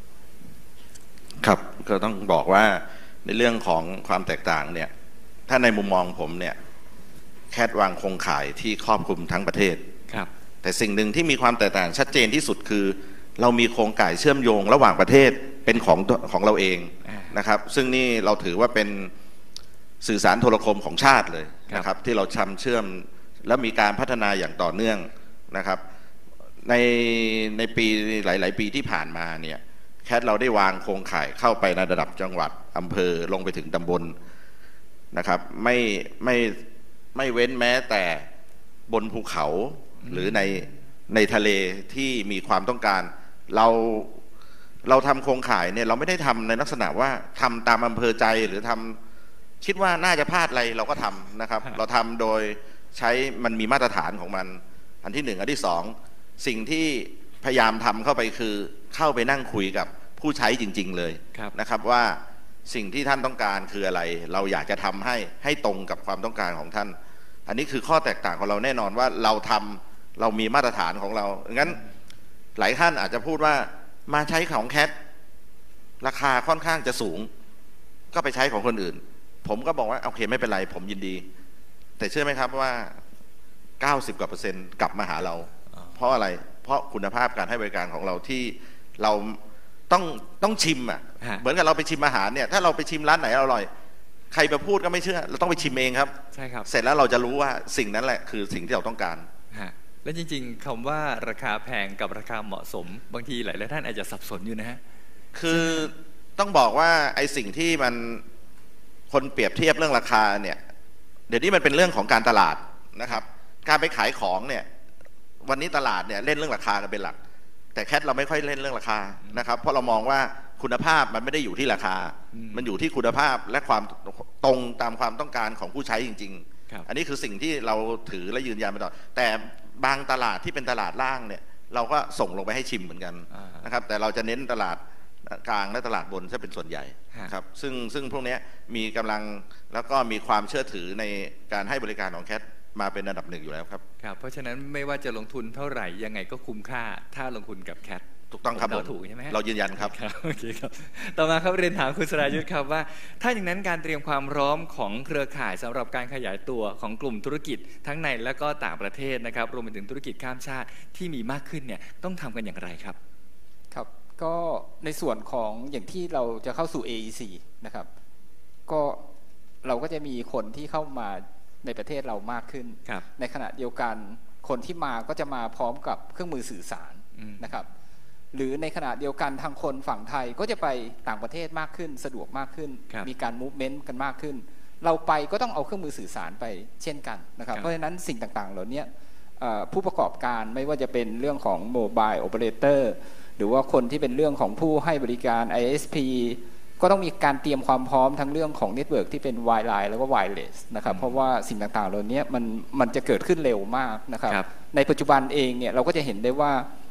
ครับก็ต้องบอกว่าในเรื่องของความแตกต่างเนี่ยถ้าในมุมมองผมเนี่ยแคทวางโครงข่ายที่ครอบคลุมทั้งประเทศครับแต่สิ่งหนึ่งที่มีความแตกต่างชัดเจนที่สุดคือเรามีโครงข่ายเชื่อมโยงระหว่างประเทศเป็นของของเราเองนะครับซึ่งนี่เราถือว่าเป็นสื่อสารโทรคมของชาติเลยนะครับที่เราทำเชื่อมและมีการพัฒนาอย่างต่อเนื่องนะครับในในปีหลายๆปีที่ผ่านมาเนี่ยแคทเราได้วางโครงข่ายเข้าไปในระดับจังหวัดอำเภอลงไปถึงตำบลนะครับไม่ไม่ไม่เว้นแม้แต่บนภูเขาหรือในในทะเลที่มีความต้องการเราเราทำโครงข่ายเนี่ยเราไม่ได้ทำในลักษณะว่าทำตามอำเภอใจหรือทำคิดว่าน่าจะพลาดอะไรเราก็ทำนะครับเราทำโดยใช้มันมีมาตรฐานของมันอันที่หนึ่งอันที่สองสิ่งที่พยายามทำเข้าไปคือเข้าไปนั่งคุยกับผู้ใช้จริงๆเลยนะครับว่าสิ่งที่ท่านต้องการคืออะไรเราอยากจะทำให้ให้ตรงกับความต้องการของท่านอันนี้คือข้อแตกต่างของเราแน่นอนว่าเราทำเรามีมาตรฐานของเรางั้นหลายท่านอาจจะพูดว่ามาใช้ของแคทราคาค่อนข้างจะสูงก็ไปใช้ของคนอื่นผมก็บอกว่าโอเคไม่เป็นไรผมยินดีแต่เชื่อไหมครับว่าเก้าสิบกว่าเปอร์เซ็นต์กลับมาหาเราเพราะอะไรเพราะคุณภาพการให้บริการของเราที่เราต้องต้องชิมอ่ะเหมือนกับเราไปชิมอาหารเนี่ยถ้าเราไปชิมร้านไหนอร่อยใครมาพูดก็ไม่เชื่อเราต้องไปชิมเองครับใช่ครับเสร็จแล้วเราจะรู้ว่าสิ่งนั้นแหละคือสิ่งที่เราต้องการฮะและจริงๆคำว่าราคาแพงกับราคาเหมาะสมบางทีหลายๆท่านอาจจะสับสนอยู่นะฮะคือต้องบอกว่าไอ้สิ่งที่มันคนเปรียบเทียบเรื่องราคาเนี่ยเดี๋ยวนี้มันเป็นเรื่องของการตลาดนะครับการไปขายของเนี่ยวันนี้ตลาดเนี่ยเล่นเรื่องราคากันเป็นหลักแต่แคทเราไม่ค่อยเล่นเรื่องราคานะครับเพราะเรามองว่าคุณภาพมันไม่ได้อยู่ที่ราคามันอยู่ที่คุณภาพและความตรงตามความต้องการของผู้ใช้จริงๆอันนี้คือสิ่งที่เราถือและยืนยันมาตลอดแต่บางตลาดที่เป็นตลาดล่างเนี่ยเราก็ส่งลงไปให้ชิมเหมือนกันนะครับแต่เราจะเน้นตลาดกลางและตลาดบนจะเป็นส่วนใหญ่ครับซึ่งซึ่งพวกนี้มีกำลังแล้วก็มีความเชื่อถือในการให้บริการของแคทมาเป็นอันดับหนึ่งอยู่แล้วครับครับเพราะฉะนั้นไม่ว่าจะลงทุนเท่าไหร่ยังไงก็คุ้มค่าถ้าลงทุนกับแคทถูกต้องครับเราถูกใช่ไหมเรายืนยันครับโอเคครับต่อมาครับเรียนถามคุณสรายุทธครับว่าถ้าอย่างนั้นการเตรียมความพร้อมของเครือข่ายสำหรับการขยายตัวของกลุ่มธุรกิจทั้งในและก็ต่างประเทศนะครับรวมไปถึงธุรกิจข้ามชาติที่มีมากขึ้นเนี่ยต้องทำกันอย่างไรครับครับก็ในส่วนของอย่างที่เราจะเข้าสู่ เอ อี ซี นะครับก็เราก็จะมีคนที่เข้ามาในประเทศเรามากขึ้นในขณะเดียวกันคนที่มาก็จะมาพร้อมกับเครื่องมือสื่อสารนะครับหรือในขณะเดียวกันทางคนฝั่งไทยก็จะไปต่างประเทศมากขึ้นสะดวกมากขึ้นมีการมูฟเมนต์กันมากขึ้นเราไปก็ต้องเอาเครื่องมือสื่อสารไปเช่นกันนะครับเพราะฉะนั้นสิ่งต่างๆเหล่านี้ผู้ประกอบการไม่ว่าจะเป็นเรื่องของโมบายโอเปอเรเตอร์หรือว่าคนที่เป็นเรื่องของผู้ให้บริการ ไอ เอส พี ก็ต้องมีการเตรียมความพร้อมทั้งเรื่องของเน็ตเวิร์กที่เป็น Wireline แล้วก็ Wireless นะครับเพราะว่าสิ่งต่างๆเหล่านี้มันมันจะเกิดขึ้นเร็วมากนะครับในปัจจุบันเองเนี่ยเราก็จะเห็นได้ว่า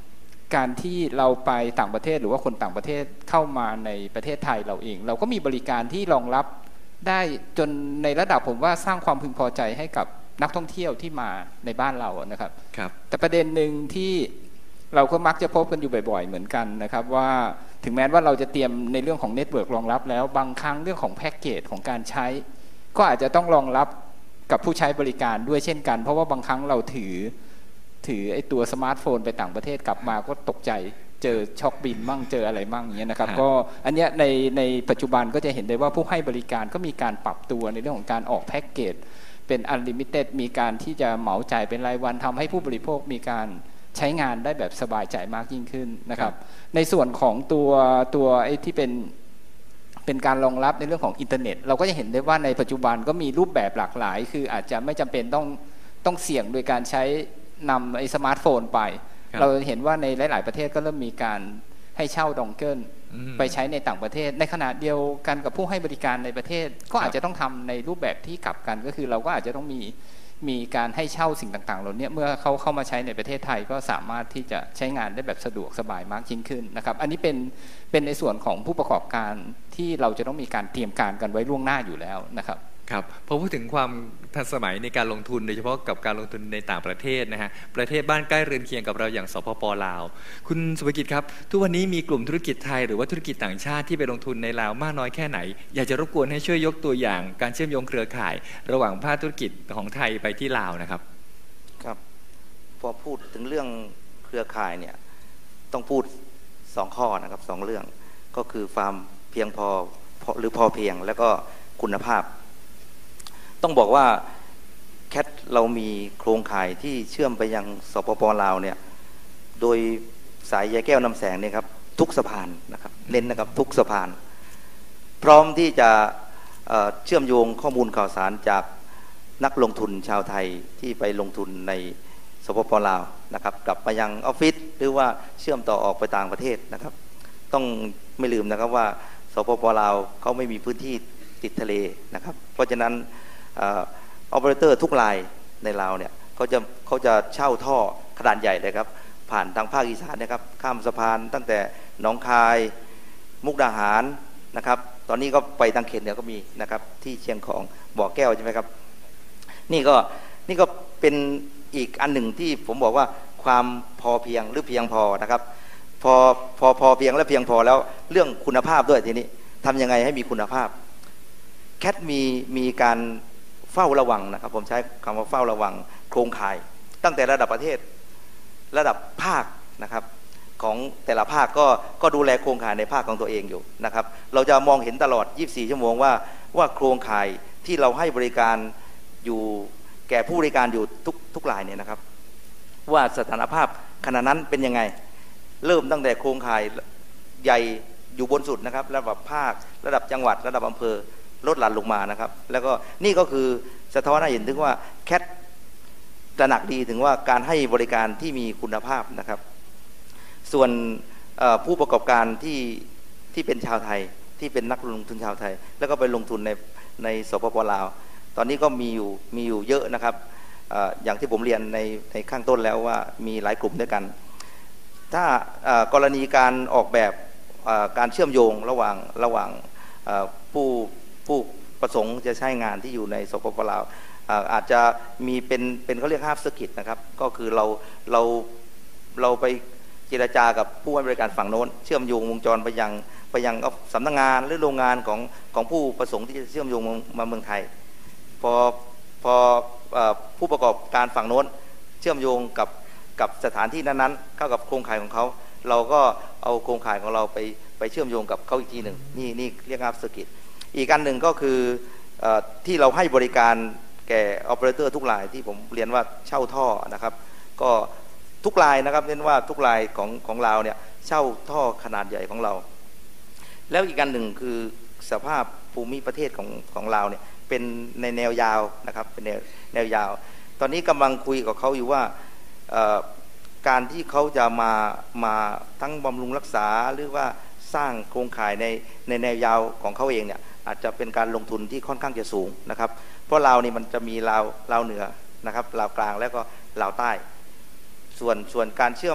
การที่เราไปต่างประเทศหรือว่าคนต่างประเทศเข้ามาในประเทศไทยเราเองเราก็มีบริการที่รองรับได้จนในระดับผมว่าสร้างความพึงพอใจให้กับนักท่องเที่ยวที่มาในบ้านเรานะครับครับแต่ประเด็นหนึ่งที่เราก็มักจะพบกันอยู่บ่อยๆเหมือนกันนะครับว่าถึงแม้ว่าเราจะเตรียมในเรื่องของเน็ตเวิร์กรองรับแล้วบางครั้งเรื่องของแพ็กเกจของการใช้ก็อาจจะต้องรองรับกับผู้ใช้บริการด้วยเช่นกันเพราะว่าบางครั้งเราถือถือไอ้ตัวสมาร์ทโฟนไปต่างประเทศกลับมาก็ตกใจเจอช็อคบินมั่งเจออะไรมั่งอย่างเงี้ยนะครับก็อันเนี้ยในในปัจจุบันก็จะเห็นได้ว่าผู้ให้บริการก็มีการปรับตัวในเรื่องของการออกแพ็กเกจเป็นอันลิมิเต็ดมีการที่จะเหมาจ่ายเป็นรายวันทำให้ผู้บริโภคมีการใช้งานได้แบบสบายใจมากยิ่งขึ้นนะครับในส่วนของตัวตัวไอ้ที่เป็นเป็นการรองรับในเรื่องของอินเทอร์เน็ตเราก็จะเห็นได้ว่าในปัจจุบันก็มีรูปแบบหลากหลายคืออาจจะไม่จำเป็นต้องต้องเสี่ยงโดยการใช้นำไอ้สมาร์ทโฟนไปเราเห็นว่าในหลายๆประเทศก็เริ่มมีการให้เช่าดองเกิลไปใช้ในต่างประเทศในขณะเดียวกันกับผู้ให้บริการในประเทศก็อาจจะต้องทำในรูปแบบที่กลับกันก็คือเราก็อาจจะต้องมีมีการให้เช่าสิ่งต่างๆเหล่านี้เมื่อเขาเข้ามาใช้ในประเทศไทยก็สามารถที่จะใช้งานได้แบบสะดวกสบายมากยิ่งขึ้นนะครับอันนี้เป็นเป็นในส่วนของผู้ประกอบการที่เราจะต้องมีการเตรียมการกันไว้ล่วงหน้าอยู่แล้วนะครับครับพอพูดถึงความทันสมัยในการลงทุนโดยเฉพาะกับการลงทุนในต่างประเทศนะฮะประเทศบ้านใกล้เรือนเคียงกับเราอย่างสปป.ลาวคุณสุภกิจครับทุกวันนี้มีกลุ่มธุรกิจไทยหรือว่าธุรกิจต่างชาติที่ไปลงทุนในลาวมากน้อยแค่ไหนอยากจะรบกวนให้ช่วยยกตัวอย่างการเชื่อมโยงเครือข่ายระหว่างภาคธุรกิจของไทยไปที่ลาวนะครับครับพอพูดถึงเรื่องเครือข่ายเนี่ยต้องพูดสองข้อนะครับสองเรื่องก็คือความเพียงพอหรือพอเพียงแล้วก็คุณภาพต้องบอกว่าแคทเรามีโครงข่ายที่เชื่อมไปยังสปป.ลาวเนี่ยโดยสายใยแก้วนำแสงเนี่ยครับทุกสะพานนะครับเน้นนะครับทุกสะพานพร้อมที่จะเชื่อมโยงข้อมูลข่าวสารจากนักลงทุนชาวไทยที่ไปลงทุนในสปป.ลาวนะครับกลับมายังออฟฟิศหรือว่าเชื่อมต่อออกไปต่างประเทศนะครับต้องไม่ลืมนะครับว่าสปป.ลาวเขาไม่มีพื้นที่ติดทะเลนะครับเพราะฉะนั้นออเปอเรเตอร์ทุกรายในลาวเนี่ยเขาจะเขาจะเช่าท่อขนาดใหญ่เลยครับผ่านทางภาคอีสานนะครับข้ามสะพานตั้งแต่หนองคายมุกดาหารนะครับตอนนี้ก็ไปทางเขตเหนือก็มีนะครับที่เชียงของบ่อแก้วใช่ไหมครับนี่ก็นี่ก็เป็นอีกอันหนึ่งที่ผมบอกว่าความพอเพียงหรือเพียงพอนะครับพอพอพอเพียงและเพียงพอแล้วเรื่องคุณภาพด้วยทีนี้ทำยังไงให้มีคุณภาพแคทมีมีการเฝ้าระวังนะครับผมใช้คำว่าเฝ้าระวังโครงข่ายตั้งแต่ระดับประเทศระดับภาคนะครับของแต่ละภาคก็ก็ดูแลโครงข่ายในภาคของตัวเองอยู่นะครับเราจะมองเห็นตลอดยี่สิบสี่ชั่วโมงว่าว่าโครงข่ายที่เราให้บริการอยู่แก่ผู้บริการอยู่ทุกทุกรายเนี่ยนะครับว่าสถานภาพขณะนั้นเป็นยังไงเริ่มตั้งแต่โครงข่ายใหญ่อยู่บนสุดนะครับระดับภาคระดับจังหวัดระดับอำเภอลดหลั่นลงมานะครับแล้วก็นี่ก็คือสะท้อนให้เห็นถึงว่าแคทตระหนักดีถึงว่าการให้บริการที่มีคุณภาพนะครับส่วนผู้ประกอบการที่ที่เป็นชาวไทยที่เป็นนักลงทุนชาวไทยแล้วก็ไปลงทุนในในสปป.ลาวตอนนี้ก็มีอยู่มีอยู่เยอะนะครับ อ, อย่างที่ผมเรียนในในข้างต้นแล้วว่ามีหลายกลุ่มด้วยกันถ้ากรณีการออกแบบการเชื่อมโยงระหว่างระหว่างผู้ผู้ประสงค์จะใช้งานที่อยู่ในสปป.ลาวอาจจะมีเป็นเป็นเขาเรียกฮาล์ฟเซอร์กิตนะครับก็คือเราเราเราไปเจรจากับผู้ให้บริการฝั่งโน้นเชื่อมโยงวงจรไปยังไปยังสำนักงานหรือโรงงานของของผู้ประสงค์ที่จะเชื่อมโยงมาเมืองไทยพอพอผู้ประกอบการฝั่งโน้นเชื่อมโยงกับกับสถานที่นั้นๆเข้ากับโครงข่ายของเขาเราก็เอาโครงข่ายของเราไปไปเชื่อมโยงกับเขาอีกทีหนึ่งนี่นี่เรียกฮาล์ฟเซอร์กิตอีกอันหนึ่งก็คือที่เราให้บริการแก่ออเปอเรเตอร์ทุกรายที่ผมเรียนว่าเช่าท่อนะครับก็ทุกรายนะครับเน้นว่าทุกรายของของเราเนี่ยเช่าท่อขนาดใหญ่ของเราแล้วอีกอันหนึ่งคือสภาพภูมิประเทศของของเราเนี่ยเป็นในแนวยาวนะครับเป็นแนวแนวยาวตอนนี้กำลังคุยกับเขาอยู่ว่าการที่เขาจะมามาทั้งบำรุงรักษาหรือว่าสร้างโครงข่ายในในแนวยาวของเขาเองเนี่ยอาจจะเป็นการลงทุนที่ค่อนข้างจะสูงนะครับเพราะลาวนี่มันจะมีลาวลาวเหนือนะครับลาวกลางแล้วก็ลาวใต้ส่วนส่วนการเชื่อม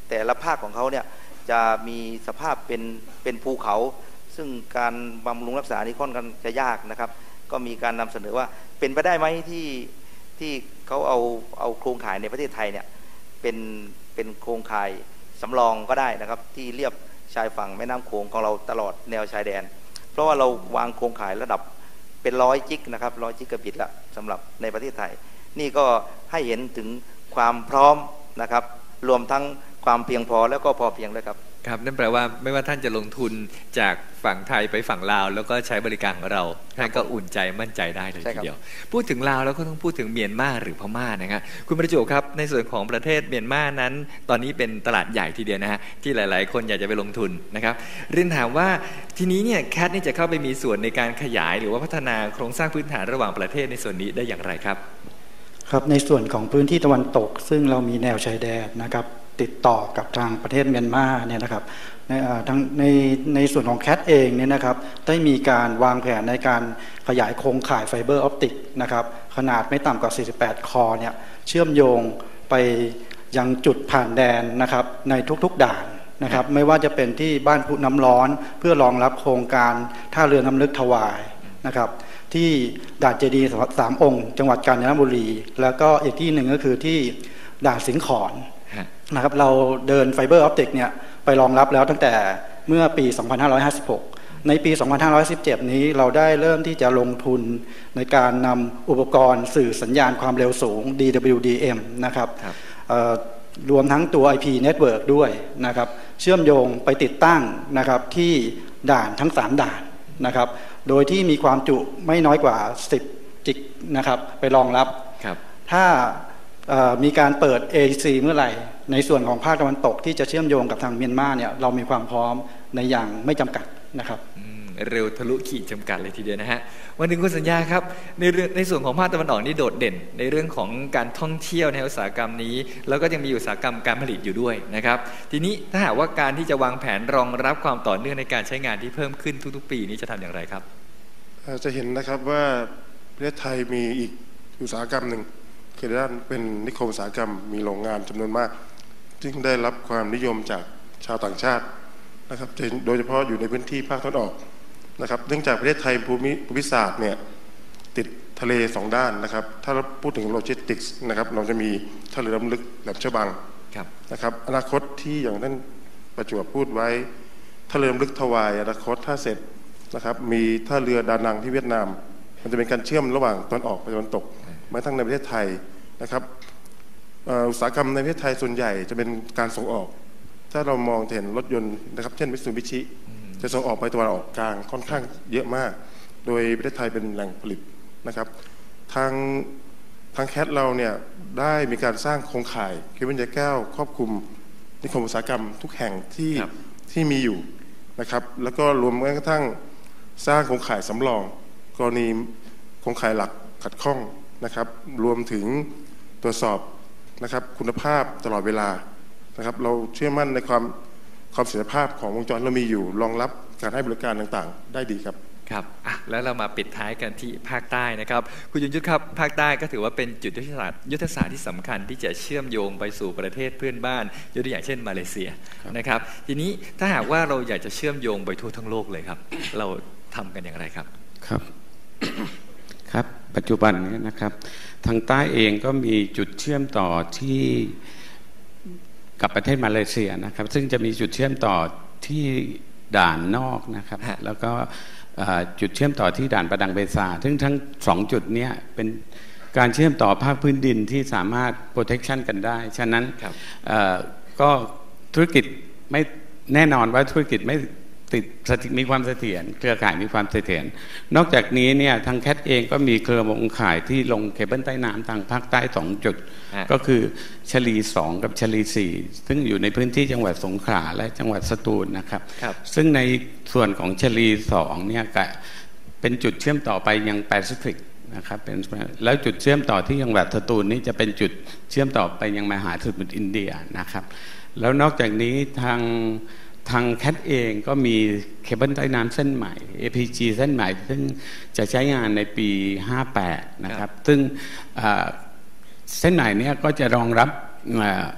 แต่ละภาคของเขาเนี่ยจะมีสภาพเป็นเป็นภูเขาซึ่งการบำรุงรักษานี่ค่อนข้างจะยากนะครับก็มีการนำเสนอว่าเป็นไปได้ไหมที่ที่เขาเอาเอาโครงข่ายในประเทศไทยเนี่ยเป็นเป็นโครงข่ายสำรองก็ได้นะครับที่เรียบชายฝั่งแม่น้ำโขงของเราตลอดแนวชายแดนเพราะว่าเราวางโครงข่ายระดับเป็นร้อยจิกนะครับร้อยจิกะบิตละสำหรับในประเทศไทยนี่ก็ให้เห็นถึงความพร้อมนะครับรวมทั้งความเพียงพอแล้วก็พอเพียงด้วยครับครับนั่นแปลว่าไม่ว่าท่านจะลงทุนจากฝั่งไทยไปฝั่งลาวแล้วก็ใช้บริการของเราท่านก็อุ่นใจมั่นใจได้เลยทีเดียวพูดถึงลาวแล้วก็ต้องพูดถึงเมียนมาหรือพม่านะครับคุณประจวบครับในส่วนของประเทศเมียนมานั้นตอนนี้เป็นตลาดใหญ่ทีเดียวนะฮะที่หลายๆคนอยากจะไปลงทุนนะครับเรียนถามว่าทีนี้เนี่ยแคทนี่จะเข้าไปมีส่วนในการขยายหรือว่าพัฒนาโครงสร้างพื้นฐานระหว่างประเทศในส่วนนี้ได้อย่างไรครับครับในส่วนของพื้นที่ตะวันตกซึ่งเรามีแนวชายแดนนะครับติดต่อกับทางประเทศเมียนมาเนี่ยนะครับในทั้งในในส่วนของแคทเองเนี่ยนะครับได้มีการวางแผนในการขยายโครงข่ายไฟเบอร์ออปติกนะครับขนาดไม่ต่ำกว่าสี่สิบแปดคอเนี่ยเชื่อมโยงไปยังจุดผ่านแดนนะครับในทุกๆด่านนะครับไม่ว่าจะเป็นที่บ้านพุน้ำร้อนเพื่อรองรับโครงการท่าเรือน้ำลึกถวายนะครับที่ด่านเจดีย์สามองค์จังหวัดกาญจนบุรีแล้วก็อีกที่หนึ่งก็คือที่ด่านสิงขรนะครับเราเดินไฟเบอร์ออปติกเนี่ยไปรองรับแล้วตั้งแต่เมื่อปีสองพันห้าร้อยห้าสิบหกในปีสองพันห้าร้อยสิบเจ็ดนี้เราได้เริ่มที่จะลงทุนในการนำอุปกรณ์สื่อสัญญาณความเร็วสูง ดี ดับเบิลยู ดี เอ็ม นะครับรวมทั้งตัว ไอ พี Network ด้วยนะครับเชื่อมโยงไปติดตั้งนะครับที่ด่านทั้งสามด่านนะครับโดยที่มีความจุไม่น้อยกว่าสิบจิกนะครับไปรองรับถ้ามีการเปิด เอ ซี เมื่อไหร่ในส่วนของภาคตะวันตกที่จะเชื่อมโยงกับทางเมียนมาเนี่ยเรามีความพร้อมในอย่างไม่จำกัดนะครับเร็วทะลุขีดจำกัดเลยทีเดียวนะฮะวันหนึ่งคุณสัญญาครับในเรื่องในส่วนของภาคตะวันออกนี่โดดเด่นในเรื่องของการท่องเที่ยวในอุตสาหกรรมนี้แล้วก็ยังมีอุตสาหกรรมการผลิตอยู่ด้วยนะครับทีนี้ถ้าหากว่าการที่จะวางแผนรองรับความต่อเนื่องในการใช้งานที่เพิ่มขึ้นทุกๆปีนี้จะทำอย่างไรครับจะเห็นนะครับว่าประเทศไทยมีอีกอุตสาหกรรมหนึ่งคือด้านเป็นนิคมอุตสาหกรรมมีโรงงานจำนวนมากซึ่งได้รับความนิยมจากชาวต่างชาตินะครับโดยเฉพาะอยู่ในพื้นที่ภาคตะวันออกนะครับเนื่องจากประเทศไทยภูมิภูมิศาสตร์เนี่ยติดทะเลสองด้านนะครับถ้าเราพูดถึงโลจิสติกส์นะครับเราจะมีท่าเรือน้ำลึกแหลมฉบังนะครับอนาคตที่อย่างท่านประจวบพูดไว้ท่าเรือน้ำลึกถวายอนาคตถ้าเสร็จนะครับมีท่าเรือดานังที่เวียดนามมันจะเป็นการเชื่อมระหว่างตอนออกไปตอนตกแม้ทั้งในประเทศไทยนะครับอุตสาหกรรมในประเทศไทยส่วนใหญ่จะเป็นการส่งออกถ้าเรามองเห็นรถยนต์นะครับเช่นมิตซูบิชิจะส่งออกไปตะวันออกกลางค่อนข้างเยอะมากโดยประเทศไทยเป็นแหล่งผลิตนะครับทางทางแคทเราเนี่ยได้มีการสร้างโครงข่ายคือวิญญาแก้วครอบคลุมนิคมอุตสาหกรรมทุกแห่งที่ที่มีอยู่นะครับแล้วก็รวมกระทั่งสร้างโครงข่ายสำรองกรณีโครงข่ายหลักขัดข้องนะครับรวมถึงตรวจสอบนะครับคุณภาพตลอดเวลานะครับเราเชื่อมั่นในความความเสถียรภาพของวงจรเรามีอยู่รองรับการให้บริการต่างๆได้ดีครับครับอ่ะแล้วเรามาปิดท้ายกันที่ภาคใต้นะครับคุณยงยุทธครับภาคใต้ก็ถือว่าเป็นจุดยุทธศาสตร์ยุทธศาสตร์ที่สำคัญที่จะเชื่อมโยงไปสู่ประเทศเพื่อนบ้านยกตัวอย่างเช่นมาเลเซียนะครับทีนี้ถ้าหากว่าเราอยากจะเชื่อมโยงไปทั่วทั้งโลกเลยครับเราทำกันอย่างไรครับครับครับปัจจุบันนี้นะครับทางใต้เองก็มีจุดเชื่อมต่อที่กับประเทศมาเลเซียนะครับซึ่งจะมีจุดเชื่อมต่อที่ด่านนอกนะครับแล้วก็จุดเชื่อมต่อที่ด่านประดังเบซาซึ่งทั้งสองจุดนี้เป็นการเชื่อมต่อภาคพื้นดินที่สามารถ protection กันได้ฉะนั้นก็ธุรกิจไม่แน่นอนว่าธุรกิจไม่ติดมีความเสถียรเครือข่ายมีความเสถียรนอกจากนี้เนี่ยทางแคทเองก็มีเครือโครงข่ายที่ลงเคเบิลใต้น้ำทางภาคใต้สองจุดก็คือชลีสองกับชลีสี่ซึ่งอยู่ในพื้นที่จังหวัดสงขลาและจังหวัดสตูลนะครับซึ่งในส่วนของชลีสองเนี่ยเป็นจุดเชื่อมต่อไปยังแปซิฟิกนะครับเป็นแล้วจุดเชื่อมต่อที่จังหวัดสตูลนี้จะเป็นจุดเชื่อมต่อไปยังมหาสมุทรอินเดียนะครับแล้วนอกจากนี้ทางทางแคทเองก็มีเคเบิลใต้น้ำเส้นใหม่ เอ พี จี เส้นใหม่ซึ่งจะใช้งานในปีห้าแปดนะครับซึ่งเส้นใหม่นี้ก็จะรองรับ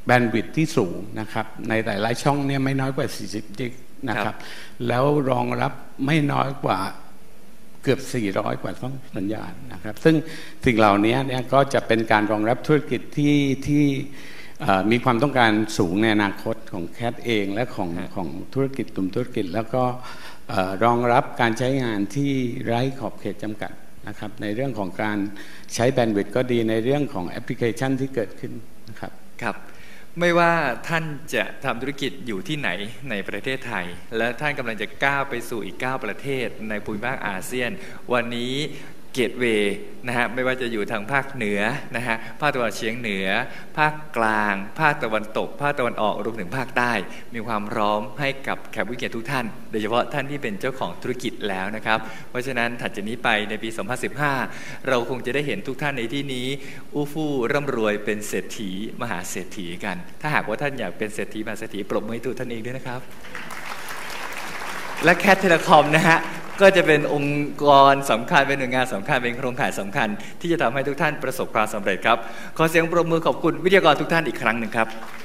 บนด์วิดท์ที่สูงนะครับในหลายๆช่องเนี่ยไม่น้อยกว่าสี่สิบจิกนะครับแล้วรองรับไม่น้อยกว่าเกือบสี่ร้อยกว่าช่องสัญญาณนะครับซึ่งสิ่งเหล่านี้เนี่ยก็จะเป็นการรองรับธุรกิจที่ที่มีความต้องการสูงในอนาคตของแคทเองและของของธุรกิจกลุ่มธุรกิจแล้วก็รองรับการใช้งานที่ไร้ขอบเขตจำกัดนะครับในเรื่องของการใช้แบนด์วิดต์ก็ดีในเรื่องของแอปพลิเคชันที่เกิดขึ้นนะครับครับไม่ว่าท่านจะทำธุรกิจอยู่ที่ไหนในประเทศไทยและท่านกำลังจะก้าวไปสู่อีกเก้าประเทศในภูมิภาคอาเซียนวันนี้เกตเวย์นะฮะไม่ว่าจะอยู่ทางภาคเหนือนะฮะภาคตะวันออกเฉียงเหนือภาคกลางภาคตะวันตกภาคตะวันออกรวมถึงภาคใต้มีความพร้อมให้กับแขกผู้เกียรติทุกท่านโดยเฉพาะท่านที่เป็นเจ้าของธุรกิจแล้วนะครับเพราะฉะนั้นถัดจากนี้ไปในปีสองพันสิบห้าเราคงจะได้เห็นทุกท่านในที่นี้อู้ฟู่ร่ำรวยเป็นเศรษฐีมหาเศรษฐีกันถ้าหากว่าท่านอยากเป็นเศรษฐีมหาเศรษฐีปรบมือให้ตัวท่านเองด้วยนะครับและแคทเทเลคอมนะฮะก็จะเป็นองค์กรสำคัญเป็นหน่วยงานสำคัญเป็นโครงข่ายสำคัญที่จะทำให้ทุกท่านประสบความสำเร็จครับขอเสียงปรบมือขอบคุณวิทยากรทุกท่านอีกครั้งหนึ่งครับ